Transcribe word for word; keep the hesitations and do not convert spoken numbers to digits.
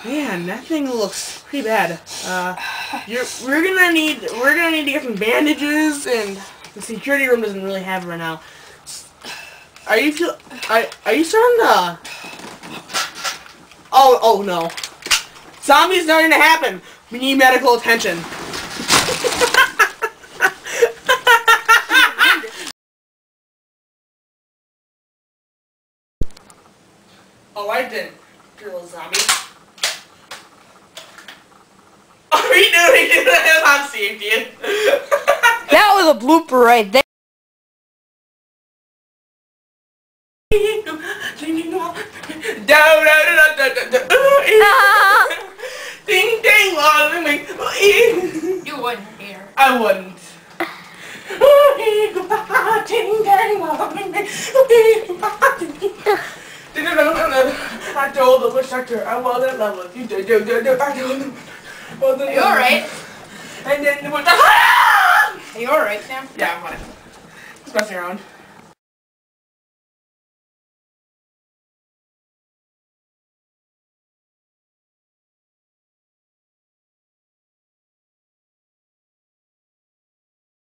Man, that thing looks pretty bad. Uh, you're, we're gonna need we're gonna need to get some bandages, and the security room doesn't really have it right now. Are you feel? Are, are you starting to? Oh oh no! Zombies starting to happen. We need medical attention. Oh, I didn't. You little zombie. Oh, you doing it? I'm seeing you. That was a blooper right there. Ding ding long. You wouldn't hear. I wouldn't. Ding dang I told the witch doctor I wasn't in love with you. I told him. Are you alright? And then the witch doctor. Are you alright, Sam? Yeah, I'm fine. Just messing around.